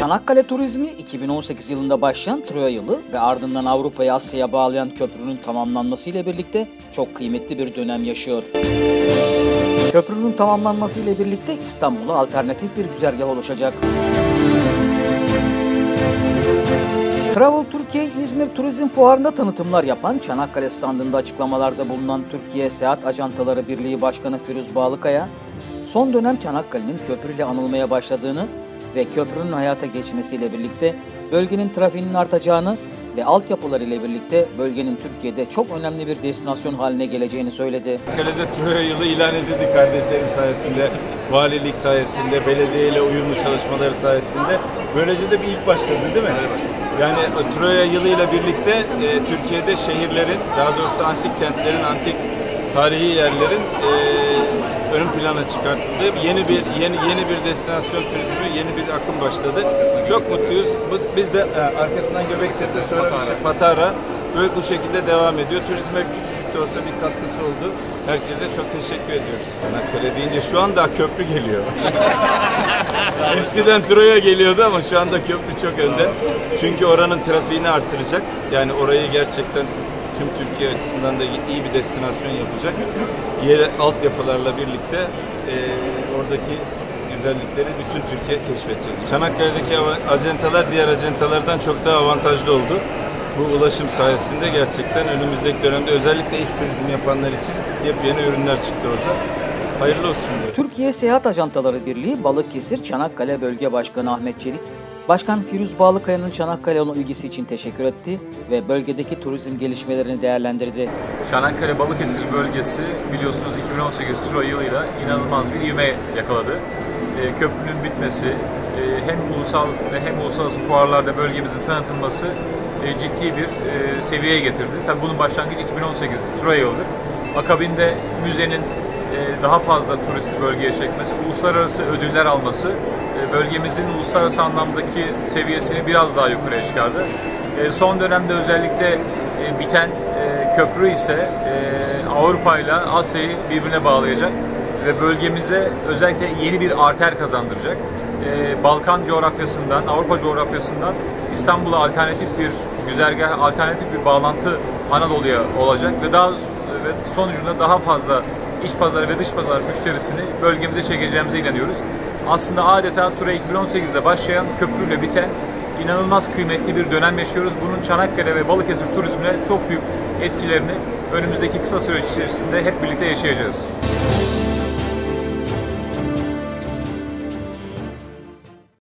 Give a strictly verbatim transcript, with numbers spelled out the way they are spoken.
Çanakkale turizmi iki bin on sekiz yılında başlayan Troya yılı ve ardından Avrupa'yı Asya'ya bağlayan köprünün tamamlanmasıyla birlikte çok kıymetli bir dönem yaşıyor. Köprünün tamamlanmasıyla birlikte İstanbul'a alternatif bir güzergah oluşacak. Travel Türkiye İzmir Turizm Fuarı'nda tanıtımlar yapan, Çanakkale standında açıklamalarda bulunan Türkiye Seyahat Ajantaları Birliği Başkanı Firuz Balıkaya, son dönem Çanakkale'nin köprüyle anılmaya başladığını ve köprünün hayata geçmesiyle birlikte bölgenin trafiğinin artacağını ve altyapılar ile birlikte bölgenin Türkiye'de çok önemli bir destinasyon haline geleceğini söyledi. Çanakkale'de Troya yılı ilan edildi kardeşlerim sayesinde, valilik sayesinde, belediye ile uyumlu çalışmaları sayesinde. Böylece de bir ilk başladı değil mi? Yani Troya yılı ile birlikte e, Türkiye'de şehirlerin, daha doğrusu antik kentlerin, antik tarihi yerlerin e, ön plana çıkartıldı. Yeni bir yeni yeni bir destinasyon turizmi, yeni bir akım başladı. Çok mutluyuz. Biz de e, arkasından Göbektepe'de söylemiştik, Patara böyle bu şekilde devam ediyor. Turizme küçücük de olsa bir katkısı oldu. Herkese çok teşekkür ediyoruz. Çanakkale deyince şu anda köprü geliyor. Eskiden Troya geliyordu ama şu anda köprü çok önde. Çünkü oranın trafiğini artıracak. Yani orayı gerçekten tüm Türkiye açısından da iyi bir destinasyon yapacak. Yer altyapılarla birlikte e, oradaki güzellikleri bütün Türkiye keşfedecek. Çanakkale'deki acentalar diğer acentalardan çok daha avantajlı oldu. Bu ulaşım sayesinde gerçekten önümüzdeki dönemde özellikle iş turizmi yapanlar için yepyeni ürünler çıktı orada. Hayırlı olsun diyor. Türkiye Seyahat Ajantaları Birliği Balıkesir Çanakkale Bölge Başkanı Ahmet Çelik, Başkan Firuz Balıkaya'nın Çanakkale olan ilgisi için teşekkür etti ve bölgedeki turizm gelişmelerini değerlendirdi. Çanakkale Balıkesir bölgesi biliyorsunuz iki bin on sekiz Troya yılıyla inanılmaz bir ivme yakaladı. E, köprünün bitmesi, e, hem ulusal ve hem uluslararası fuarlarda bölgemizin tanıtılması e, ciddi bir e, seviyeye getirdi. Tabii bunun başlangıcı iki bin on sekiz Troya yılıdır. Akabinde müzenin e, daha fazla turisti bölgeye çekmesi, uluslararası ödüller alması, bölgemizin uluslararası anlamdaki seviyesini biraz daha yukarıya çıkardı. Son dönemde özellikle biten köprü ise Avrupa ile Asya'yı birbirine bağlayacak ve bölgemize özellikle yeni bir arter kazandıracak. Balkan coğrafyasından, Avrupa coğrafyasından İstanbul'a alternatif bir güzergah, alternatif bir bağlantı Anadolu'ya olacak ve daha ve sonucunda daha fazla iç pazarı ve dış pazar müşterisini bölgemize çekeceğimize inanıyoruz. Aslında adeta Troya iki bin on sekizde başlayan köprüyle biten inanılmaz kıymetli bir dönem yaşıyoruz. Bunun Çanakkale ve Balıkesir turizmine çok büyük etkilerini önümüzdeki kısa süreç içerisinde hep birlikte yaşayacağız.